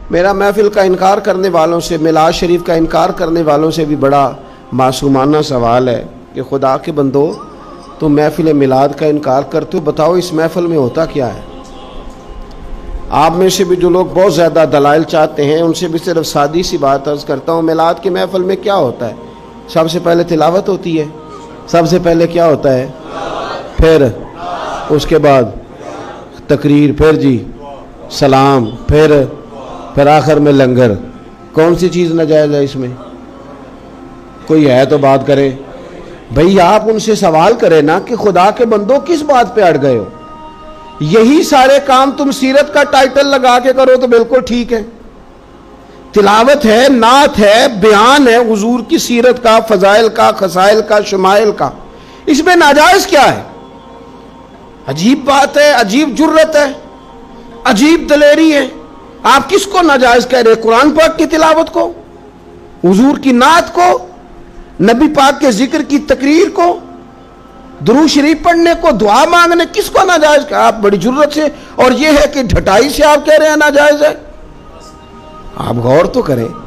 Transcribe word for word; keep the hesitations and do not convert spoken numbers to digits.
میرا محفل کا انکار کرنے والوں سے، میلاد شریف کا انکار کرنے والوں سے بھی بڑا معصومانہ سوال ہے کہ خدا کے بندو تم محفل میلاد کا انکار کرتے ہو، بتاؤ اس محفل میں ہوتا کیا ہے؟ آپ میں سے بھی جو لوگ بہت زیادہ دلائل چاہتے ہیں ان سے بھی صرف سادی سی بات عرض کرتا ہوں، میلاد کے محفل میں کیا ہوتا ہے؟ سب سے پہلے تلاوت ہوتی ہے، سب سے پہلے کیا ہوتا ہے؟ پھر اس کے بعد تقریر، پھر جی سلام، پھر پھر آخر میں لنگر۔ کون سی چیز ناجائز ہے اس میں؟ کوئی ہے تو بات کرے بھئی۔ آپ ان سے سوال کریں نا کہ خدا کے بندو کس بات پہ اڑ گئے ہو؟ یہی سارے کام تم سیرت کا ٹائٹل لگا کے کرو تو بالکل ٹھیک ہے، تلاوت ہے، نعت ہے، بیان ہے حضور کی سیرت کا، فضائل کا، خصائل کا، شمائل کا، اس میں ناجائز کیا ہے؟ عجیب بات ہے، عجیب جرت ہے، عجیب دلیری ہے۔ آپ کس کو ناجائز کہہ رہے؟ قرآن پاک کی تلاوت کو، حضور کی نعت کو، نبی پاک کے ذکر کی تقریر کو، درود شریف پڑھنے کو، دعا مانگنے، کس کو ناجائز کہا؟ آپ بڑی جرت سے، اور یہ ہے کہ ڈھٹائی سے آپ کہہ رہے ہیں ناجائز ہے۔ آپ غور تو کریں۔